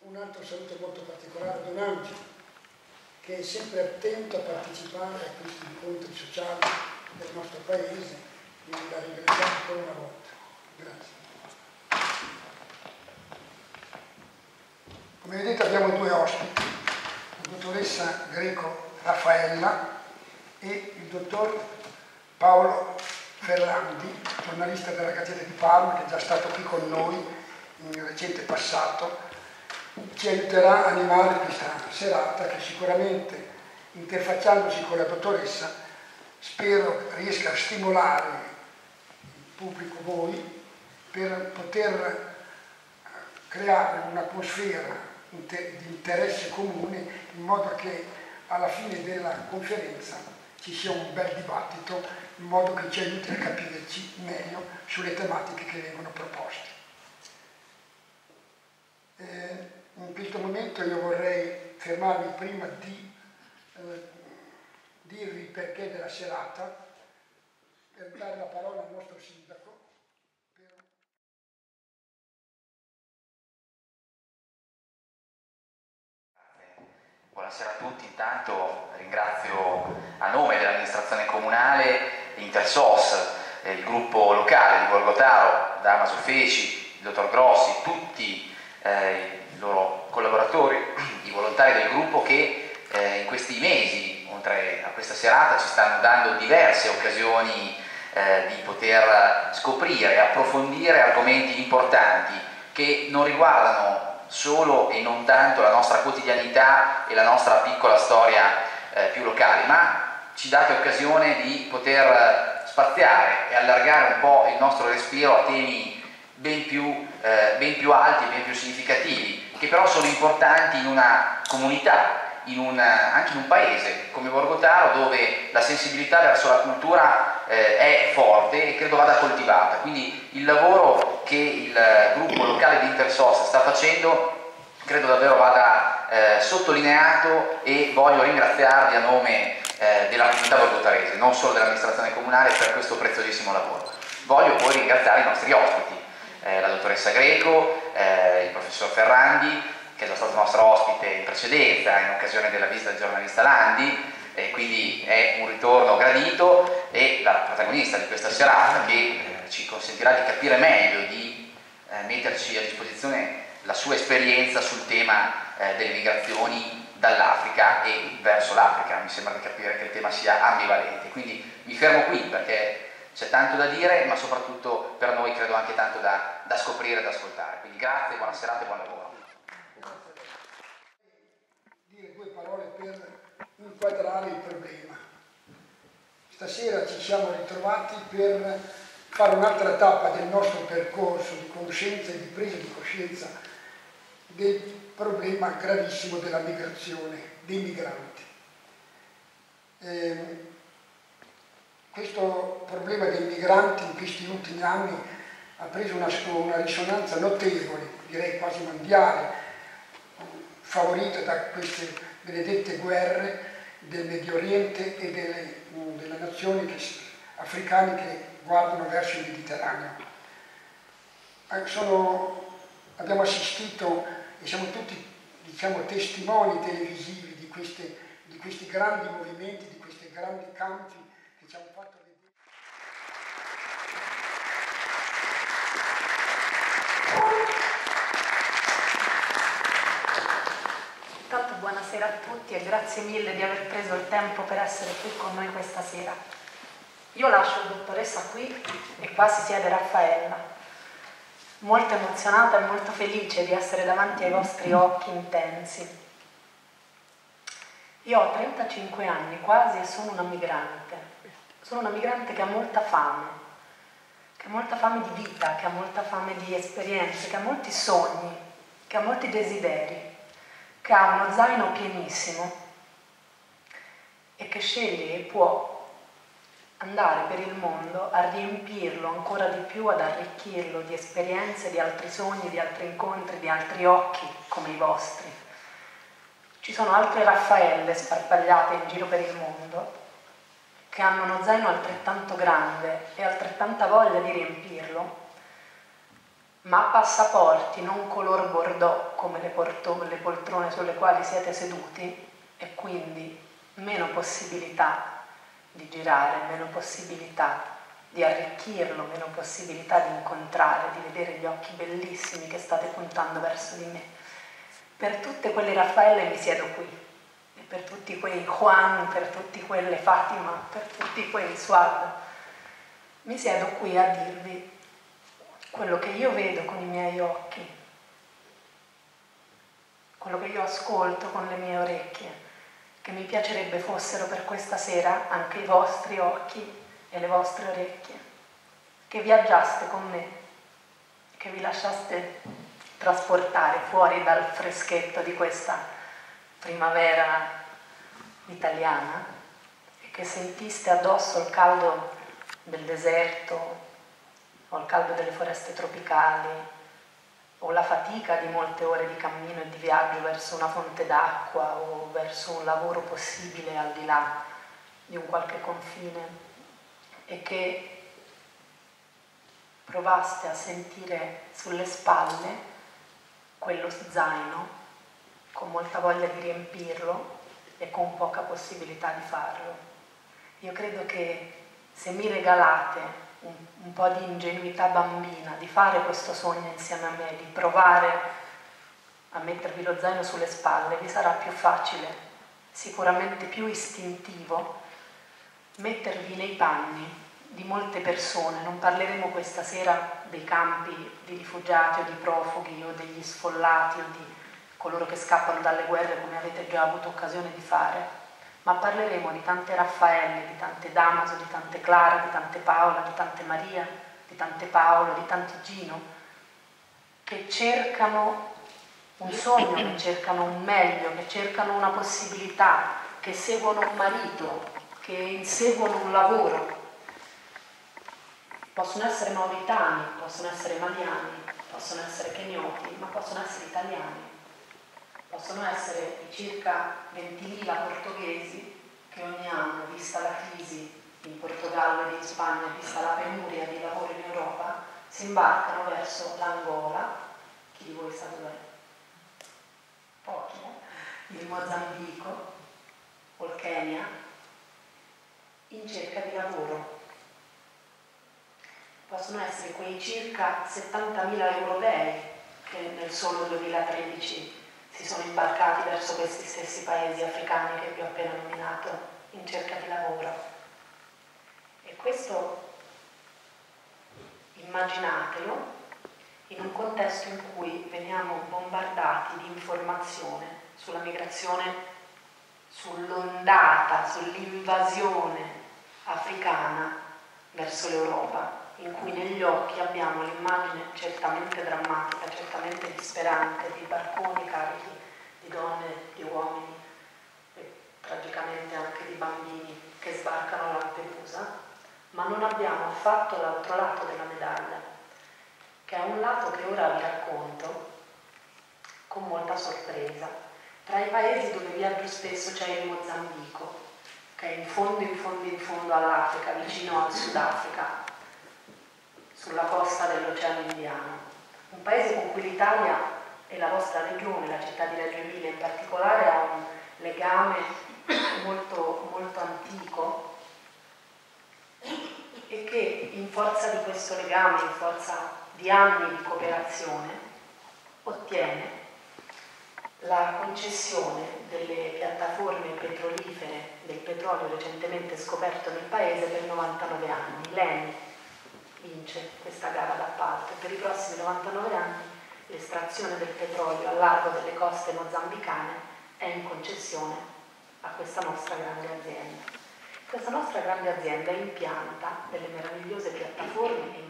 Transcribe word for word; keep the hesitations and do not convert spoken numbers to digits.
Un altro saluto molto particolare ad un Angelo, che è sempre attento a partecipare a questi incontri sociali del nostro paese, quindi la ringraziamo ancora una volta. Grazie. Come vedete abbiamo due ospiti, la dottoressa Greco Raffaella e il dottor Paolo Ferrandi, giornalista della Gazzetta di Parma, che è già stato qui con noi in recente passato. Ci aiuterà a animare questa serata che sicuramente, interfacciandosi con la dottoressa, spero riesca a stimolare il pubblico, voi, per poter creare un'atmosfera di interesse comune, in modo che alla fine della conferenza ci sia un bel dibattito, in modo che ci aiuti a capirci meglio sulle tematiche che vengono proposte. Eh, in questo momento io vorrei fermarmi prima di eh, dirvi il perché della serata, per dare la parola al nostro sindaco. Per... Buonasera a tutti, intanto ringrazio a nome dell'amministrazione comunale Intersos, il gruppo locale di Borgotaro, Damaso Feci, il dottor Grossi, tutti eh, i loro collaboratori, i volontari del gruppo che eh, in questi mesi, oltre a questa serata, ci stanno dando diverse occasioni eh, di poter scoprire e approfondire argomenti importanti che non riguardano solo e non tanto la nostra quotidianità e la nostra piccola storia eh, più locale, ma ci date occasione di poter spaziare e allargare un po' il nostro respiro a temi ben più, eh, ben più alti, ben più significativi, che però sono importanti in una comunità, in un, anche in un paese come Borgotaro, dove la sensibilità verso la cultura eh, è forte e credo vada coltivata. Quindi il lavoro che il gruppo locale di Intersos sta facendo credo davvero vada eh, sottolineato, e voglio ringraziarvi a nome eh, della comunità borgotarese, non solo dell'amministrazione comunale, per questo preziosissimo lavoro. Voglio poi ringraziare i nostri ospiti, eh, la dottoressa Greco, eh, il professor Ferrandi, che è già stato nostro ospite in precedenza in occasione della visita del giornalista Landi, e quindi è un ritorno gradito, e la protagonista di questa serata, che eh, ci consentirà di capire meglio, di eh, metterci a disposizione la sua esperienza sul tema eh, delle migrazioni dall'Africa e verso l'Africa. Mi sembra di capire che il tema sia ambivalente, quindi mi fermo qui perché c'è tanto da dire, ma soprattutto per noi credo anche tanto da, da scoprire e da ascoltare. Quindi grazie, buona serata e buon lavoro. Dire due parole per inquadrare il problema. Stasera ci siamo ritrovati per fare un'altra tappa del nostro percorso di conoscenza e di presa di coscienza del problema gravissimo della migrazione, dei migranti. Eh, questo problema dei migranti in questi ultimi anni ha preso una, una risonanza notevole, direi quasi mondiale, favorita da queste benedette guerre del Medio Oriente e delle, delle nazioni che, africane che guardano verso il Mediterraneo. Sono, abbiamo assistito e siamo tutti, diciamo, testimoni televisivi di, queste, di questi grandi movimenti, di questi grandi campi che ci hanno fatto vedere. Intanto buonasera a tutti e grazie mille di aver preso il tempo per essere qui con noi questa sera. Io lascio la dottoressa qui e qua si siede Raffaella, molto emozionata e molto felice di essere davanti ai vostri occhi intensi. Io ho trentacinque anni quasi e sono una migrante. Sono una migrante che ha molta fame, che ha molta fame di vita, che ha molta fame di esperienze, che ha molti sogni, che ha molti desideri, che ha uno zaino pienissimo e che sceglie e può andare per il mondo a riempirlo ancora di più, ad arricchirlo di esperienze, di altri sogni, di altri incontri, di altri occhi come i vostri. Ci sono altre Raffaelle sparpagliate in giro per il mondo che hanno uno zaino altrettanto grande e altrettanta voglia di riempirlo, ma passaporti non color bordeaux come le, le poltrone sulle quali siete seduti, e quindi meno possibilità di girare, meno possibilità di arricchirlo, meno possibilità di incontrare, di vedere gli occhi bellissimi che state puntando verso di me. Per tutte quelle Raffaelle mi siedo qui, e per tutti quei Juan, per tutti quelle Fatima, per tutti quei Suad, mi siedo qui a dirvi quello che io vedo con i miei occhi, quello che io ascolto con le mie orecchie, che mi piacerebbe fossero per questa sera anche i vostri occhi e le vostre orecchie, che viaggiaste con me, che vi lasciaste trasportare fuori dal freschetto di questa primavera italiana e che sentiste addosso il caldo del deserto o il caldo delle foreste tropicali o la fatica di molte ore di cammino e di viaggio verso una fonte d'acqua o verso un lavoro possibile al di là di un qualche confine, e che provaste a sentire sulle spalle quello zaino con molta voglia di riempirlo e con poca possibilità di farlo. Io credo che se mi regalate un, un po' di ingenuità bambina, di fare questo sogno insieme a me, di provare a mettervi lo zaino sulle spalle, vi sarà più facile, sicuramente più istintivo, mettervi nei panni di molte persone. Non parleremo questa sera dei campi di rifugiati o di profughi o degli sfollati o di coloro che scappano dalle guerre, come avete già avuto occasione di fare, ma parleremo di tante Raffaelle, di tante Damaso, di tante Clara, di tante Paola, di tante Maria, di tante Paolo, di tanti Gino, che cercano un sogno, che cercano un meglio, che cercano una possibilità, che seguono un marito, che inseguono un lavoro. Possono essere mauritani, possono essere maliani, possono essere kenyoti, ma possono essere italiani. Possono essere i circa ventimila portoghesi che ogni anno, vista la crisi in Portogallo e in Spagna, vista la penuria di lavoro in Europa, si imbarcano verso l'Angola, chi di voi sa dov'è? Pochi, eh? Il Mozambico o il Kenya, in cerca di lavoro. Possono essere quei circa settantamila europei che nel solo duemilatredici si sono imbarcati verso questi stessi paesi africani che vi ho appena nominato in cerca di lavoro. E questo immaginatelo in un contesto in cui veniamo bombardati di informazione sulla migrazione, sull'ondata, sull'invasione africana verso l'Europa, in cui negli occhi abbiamo l'immagine certamente drammatica, certamente disperante di barconi carichi di donne, di uomini e tragicamente anche di bambini che sbarcano a Lampedusa, ma non abbiamo affatto l'altro lato della medaglia, che è un lato che ora vi racconto con molta sorpresa. Tra i paesi dove viaggio spesso c'è il Mozambico, che è in fondo, in fondo, in fondo all'Africa, vicino al Sudafrica, sulla costa dell'Oceano Indiano, un paese con cui l'Italia e la vostra regione, la città di Reggio Emilia in particolare, ha un legame molto, molto antico e che in forza di questo legame, in forza di anni di cooperazione, ottiene la concessione delle piattaforme petrolifere del petrolio recentemente scoperto nel paese per novantanove anni. L'Eni vince questa gara d'appalto e per i prossimi novantanove anni l'estrazione del petrolio al largo delle coste mozambicane è in concessione a questa nostra grande azienda. Questa nostra grande azienda impianta delle meravigliose piattaforme